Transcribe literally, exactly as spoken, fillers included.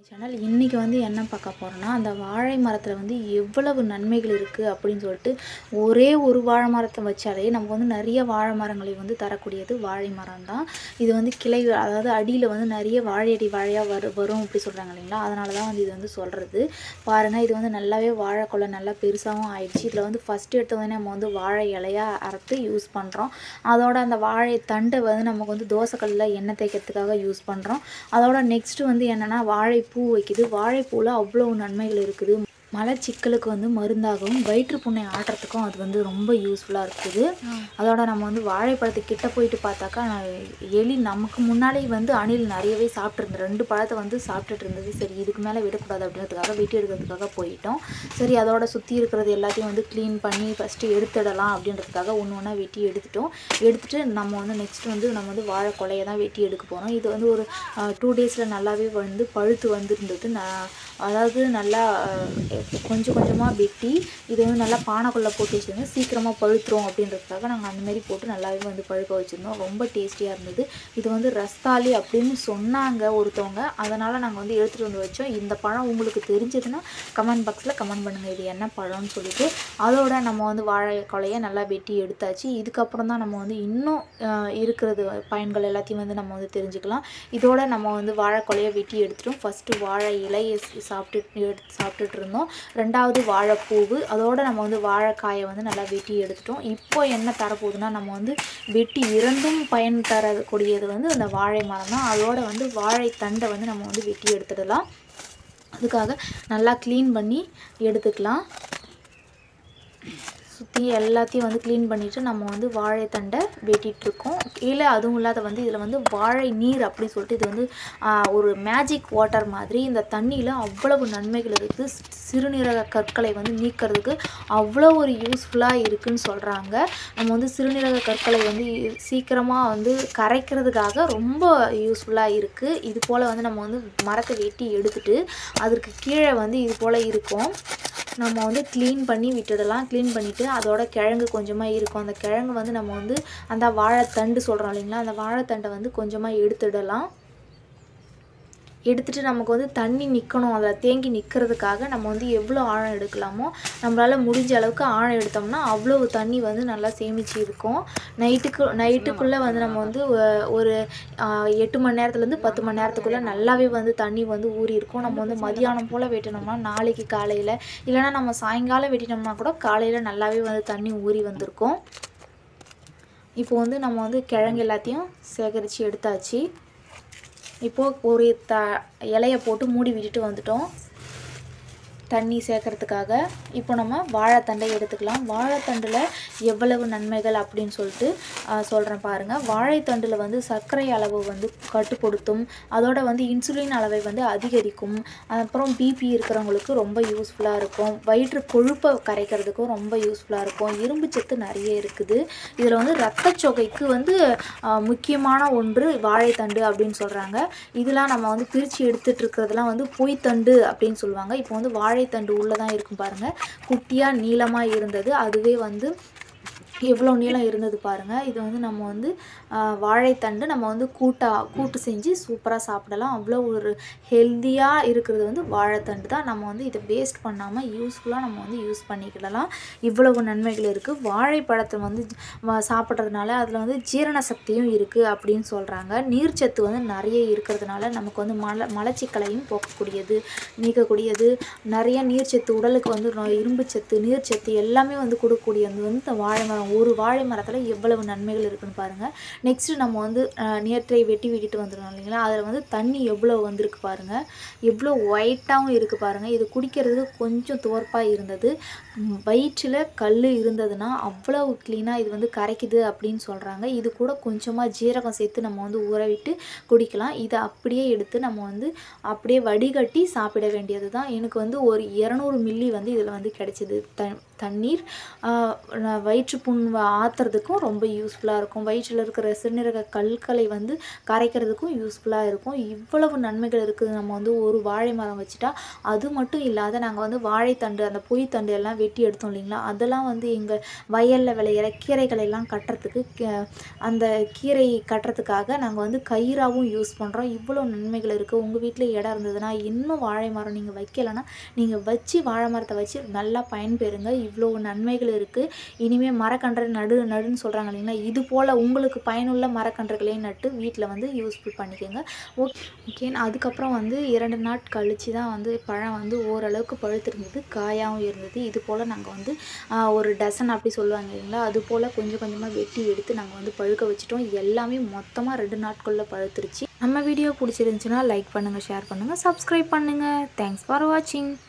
Channel இன்னைக்கு வந்து என்ன பார்க்க போறோம்னா அந்த வாழை மரத்துல வந்து எவ்வளவு நன்மைகள் இருக்கு அப்படின்னு சொல்லிட்டு ஒரே ஒரு வாழை மரத்தை வச்சாலே நமக்கு வந்து நிறைய வாழை மரங்களை வந்து தரக்கூடியது வாழை மரம் தான். இது வந்து கிளை அதாவது அடியில் வந்து நிறைய வாழையடி வாழையாக வரும் வரும் அப்படி சொல்கிறாங்க இல்லைங்களா, அதனால தான் வந்து இது வந்து சொல்கிறது. பாருங்கள், இது வந்து நல்லாவே வாழைக்கொலை நல்லா பெருசாகவும் ஆயிடுச்சு. இதில் வந்து ஃபஸ்ட்டு எடுத்த உடனே நம்ம வந்து வாழை இலையாக அறுத்து யூஸ் பண்ணுறோம். அதோட அந்த வாழை தண்டை வந்து நமக்கு வந்து தோசைக்கல்லில் எண்ணெய் தேய்க்கிறதுக்காக யூஸ் பண்ணுறோம். அதோட நெக்ஸ்ட்டு வந்து என்னென்னா வாழைப்பூ வைக்குது. வாழைப்பூவில் அவ்வளோ நன்மைகள் இருக்குது. மலச்சிக்கலுக்கு வந்து மருந்தாகவும் வயிற்று புண்ணை ஆட்டுறதுக்கும் அது வந்து ரொம்ப யூஸ்ஃபுல்லாக இருக்குது. அதோட நம்ம வந்து வாழைப்பழத்தை கிட்ட போயிட்டு பார்த்தாக்கா எலி நமக்கு முன்னாலே வந்து அணில் நிறையவே சாப்பிட்ருந்தது. ரெண்டு பழத்தை வந்து சாப்பிட்டுட்டு இருந்தது. சரி, இதுக்கு மேலே விடக்கூடாது அப்படின்றதுக்காக வெட்டி எடுக்கிறதுக்காக போயிட்டோம். சரி, அதோட சுற்றி இருக்கிறது எல்லாத்தையும் வந்து க்ளீன் பண்ணி ஃபஸ்ட்டு எடுத்துடலாம் அப்படின்றதுக்காக ஒன்று ஒன்றா வெட்டி எடுத்துட்டோம். எடுத்துகிட்டு நம்ம வந்து நெக்ஸ்ட் வந்து நம்ம வந்து வாழை கொலையை தான் வெட்டி எடுக்க போகிறோம். இது வந்து ஒரு டூ டேஸில் நல்லாவே வந்து பழுத்து வந்துருந்தது. நான் அதாவது நல்லா கொஞ்சம் கொஞ்சமாக வெட்டி இது வந்து நல்லா பானைக்குள்ளே போட்டு வச்சுருந்தோம். சீக்கிரமாக பழுத்துரும் அப்படின்றதுக்காக நாங்கள் அந்தமாரி போட்டு நல்லாவே வந்து பழுக்க வச்சுருந்தோம். ரொம்ப டேஸ்டியாக இருந்தது. இது வந்து ரஸ்தாளி அப்படின்னு சொன்னாங்க ஒருத்தவங்க, அதனால் நாங்கள் வந்து எடுத்துகிட்டு வந்து வச்சோம். இந்த பழம் உங்களுக்கு தெரிஞ்சதுன்னா கமெண்ட் பாக்ஸில் கமெண்ட் பண்ணுங்கள் இது என்ன பழம்னு சொல்லிட்டு. அதோட நம்ம வந்து வாழை கொலையை நல்லா வெட்டி எடுத்தாச்சு. இதுக்கப்புறம் தான் நம்ம வந்து இன்னும் இருக்கிறது பயன்கள் எல்லாத்தையும் வந்து நம்ம வந்து தெரிஞ்சுக்கலாம். இதோட நம்ம வந்து வாழை கொலையை வெட்டி எடுத்துட்டோம். ஃபஸ்ட்டு வாழை இலையை சாப்பிட்டு எடுத்து சாப்பிட்டுட்டு இருந்தோம். ரெண்டாவது வாழைப்பூவு, அதோட நம்ம வந்து வாழைக்காயை வந்து நல்லா வெட்டி எடுத்துட்டோம். இப்போ என்ன தரப்போகுதுன்னா நம்ம வந்து வெட்டி இரண்டும் பயன் தரக்கூடியது வந்து அந்த வாழை மரம் தான். அதோட வந்து வாழை தண்டை வந்து நம்ம வந்து வெட்டி எடுத்துடலாம். அதுக்காக நல்லா க்ளீன் பண்ணி எடுத்துக்கலாம். சுற்றி எல்லாத்தையும் வந்து க்ளீன் பண்ணிவிட்டு நம்ம வந்து வாழைத்தண்டை வெட்டிகிட்ருக்கோம். கீழே அதுவும் இல்லாத வந்து இதில் வந்து வாழை நீர் அப்படின்னு சொல்லிட்டு இது வந்து ஒரு மேஜிக் வாட்டர் மாதிரி. இந்த தண்ணியில் அவ்வளவு நன்மைகள் இருக்குது. சிறுநீரக கற்களை வந்து நீக்கிறதுக்கு அவ்வளோ ஒரு யூஸ்ஃபுல்லாக இருக்குதுன்னு சொல்கிறாங்க. நம்ம வந்து சிறுநீரக கற்களை வந்து சீக்கிரமாக வந்து கரைக்கிறதுக்காக ரொம்ப யூஸ்ஃபுல்லாக இருக்குது. இது போல் வந்து நம்ம வந்து மரத்தை வெட்டி எடுத்துகிட்டு அதற்கு கீழே வந்து இது போல் இருக்கும். நம்ம வந்து க்ளீன் பண்ணி விட்டுடலாம். க்ளீன் பண்ணிவிட்டு அதோட கிழங்கு கொஞ்சமாக இருக்கும். அந்த கிழங்கு வந்து நம்ம வந்து அந்த வாழைத்தண்டு சொல்கிறோம் இல்லைங்களா, அந்த வாழைத்தண்டை வந்து கொஞ்சமாக எடுத்துடலாம். எடுத்துகிட்டு நமக்கு வந்து தண்ணி நிற்கணும், அதில் தேங்கி நிற்கிறதுக்காக நம்ம வந்து எவ்வளோ ஆழம் எடுக்கலாமோ நம்மளால் முடிஞ்ச அளவுக்கு ஆழம் எடுத்தோம்னா அவ்வளோ தண்ணி வந்து நல்லா சேமித்து இருக்கும். நைட்டுக்கு நைட்டுக்குள்ளே வந்து நம்ம வந்து ஒரு எட்டு மணி நேரத்துலேருந்து பத்து மணி நேரத்துக்குள்ளே நல்லாவே வந்து தண்ணி வந்து ஊறி இருக்கும். நம்ம வந்து மதியானம் போல் வெட்டினோம்னா நாளைக்கு காலையில், இல்லைனா நம்ம சாயங்காலம் வெட்டினோம்னா கூட காலையில் நல்லாவே வந்து தண்ணி ஊறி வந்திருக்கும். இப்போ வந்து நம்ம வந்து கிழங்கு எல்லாத்தையும் சேகரித்து எடுத்தாச்சு. இப்போது ஒரு த இலையை போட்டு மூடி விட்டுட்டு வந்துட்டோம் தண்ணி சேர்க்கறதுக்காக. இப்போ நம்ம வாழைத்தண்டை எடுத்துக்கலாம். வாழைத்தண்டில் எவ்வளவு நன்மைகள் அப்படின்னு சொல்லிட்டு சொல்கிறேன் பாருங்கள். வாழைத்தண்டில் வந்து சர்க்கரை அளவு வந்து கட்டுப்படுத்தும். அதோட வந்து இன்சுலின் அளவை வந்து அதிகரிக்கும். அப்புறம் பிபி இருக்கிறவங்களுக்கு ரொம்ப யூஸ்ஃபுல்லாக இருக்கும். வயிற்று கொழுப்பை கரைக்கிறதுக்கும் ரொம்ப யூஸ்ஃபுல்லாக இருக்கும். இரும்பு சத்து நிறைய இருக்குது. இதில் வந்து இரத்தச்சோகைக்கு வந்து முக்கியமான ஒன்று வாழைத்தண்டு அப்படின்னு சொல்கிறாங்க. இதெல்லாம் நம்ம வந்து பிரித்து எடுத்துகிட்டு இருக்கிறதுலாம் வந்து பொய்த்தண்டு அப்படின்னு சொல்லுவாங்க. இப்போ வந்து வாழை தண்டு உள்ளதான் இருக்கும் பாருங்க, குட்டியா நீளமா இருந்தது. அதுவே வந்து எவ்வளோ நீளம் இருந்தது பாருங்கள். இது வந்து நம்ம வந்து வாழைத்தண்டு நம்ம வந்து கூட்டா கூட்டு செஞ்சு சூப்பராக சாப்பிடலாம். அவ்வளோ ஒரு ஹெல்த்தியாக இருக்கிறது வந்து வாழைத்தண்டு தான். நம்ம வந்து இதை வேஸ்ட் பண்ணாமல் யூஸ்ஃபுல்லாக நம்ம வந்து யூஸ் பண்ணிக்கிடலாம். இவ்வளவு நன்மைகள் இருக்குது. வாழைப்பழத்தை வந்து சாப்பிட்றதுனால அதில் வந்து ஜீரண சக்தியும் இருக்குது அப்படின்னு சொல்கிறாங்க. நீர்ச்சத்து வந்து நிறைய இருக்கிறதுனால நமக்கு வந்து மல மலச்சிக்கலையும் போக்கக்கூடியது, நீக்கக்கூடியது. நிறைய நீர்ச்சத்து உடலுக்கு வந்து இரும்பு சத்து, நீர்ச்சத்து எல்லாமே வந்து கொடுக்கக்கூடியது வந்து இந்த வாழை மரம். ஒரு வாழை மரத்தில் எவ்வளவு நன்மைகள் இருக்குன்னு பாருங்கள். நெக்ஸ்ட்டு நம்ம வந்து நேற்றை வெட்டி விட்டுட்டு வந்துடணும் இல்லைங்களா, அதில் வந்து தண்ணி எவ்வளோ வந்திருக்கு பாருங்கள், எவ்வளோ ஒயிட்டாகவும் இருக்குது பாருங்கள். இது குடிக்கிறதுக்கு கொஞ்சம் துவர்ப்பாக இருந்தது. வயிற்றில் கல் இருந்ததுன்னா அவ்வளோ க்ளீனாக இது வந்து கரைக்குது அப்படின்னு சொல்கிறாங்க. இது கூட கொஞ்சமாக ஜீரகம் சேர்த்து நம்ம வந்து ஊற விட்டு குடிக்கலாம். இதை அப்படியே எடுத்து நம்ம வந்து அப்படியே வடிகட்டி சாப்பிட வேண்டியது தான். எனக்கு வந்து ஒரு இரநூறு மில்லி வந்து இதில் வந்து கிடைச்சிது த தண்ணீர். வயிற்று புண் புண் ஆற்றுறதுக்கும் ரொம்ப யூஸ்ஃபுல்லாக இருக்கும். வயிற்றில் இருக்கிற சிறுநீரக கற்களை வந்து கரைக்கிறதுக்கும் யூஸ்ஃபுல்லாக இருக்கும். இவ்வளவு நன்மைகள் இருக்குது. நம்ம வந்து ஒரு வாழை மரம் வச்சுட்டா அது மட்டும் இல்லாத நாங்கள் வந்து வாழைத்தண்டு அந்த பொய்த்தண்டு எல்லாம் வெட்டி எடுத்தோம் இல்லைங்களா, அதெல்லாம் வந்து எங்கள் வயலில் விளையிற கீரைகளை எல்லாம் கட்டுறதுக்கு அந்த கீரை கட்டுறதுக்காக நாங்கள் வந்து கயிறாகவும் யூஸ் பண்ணுறோம். இவ்வளோ நன்மைகள் இருக்குது. உங்கள் வீட்டில் இடம் இருந்ததுன்னா இன்னும் வாழை மரம் நீங்கள் வைக்கலைன்னா நீங்கள் வச்சு வாழை மரத்தை வச்சு நல்லா பயன்பெறுங்க. இவ்வளோ நன்மைகள் இருக்குது. இனிமேல் மரக்கன்று நடு நடுன்னு சொல்கிறாங்க இல்லைங்களா, இது போல் உங்களுக்கு பயனுள்ள மரக்கன்றுகளையும் நட்டு வீட்டில் வந்து யூஸ்ஃபுல் பண்ணிக்கோங்க. ஓகே ஓகே அதுக்கப்புறம் வந்து இரண்டு நாட் கழித்து தான் வந்து பழம் வந்து ஓரளவுக்கு பழுத்திருந்தது, காயாகவும் இருந்தது. இது போல் நாங்கள் வந்து ஒரு டசன் அப்படி சொல்லுவாங்க இல்லைங்களா, அது போல் கொஞ்சம் கொஞ்சமாக வெட்டி எடுத்து நாங்கள் வந்து பழுக்க வச்சுட்டோம். எல்லாமே மொத்தமாக ரெண்டு நாட்களில் பழுத்துருச்சு. நம்ம வீடியோ பிடிச்சிருந்துச்சுன்னா லைக் பண்ணுங்கள், ஷேர் பண்ணுங்கள், சப்ஸ்கிரைப் பண்ணுங்கள். தேங்க்ஸ் ஃபார் வாட்சிங்.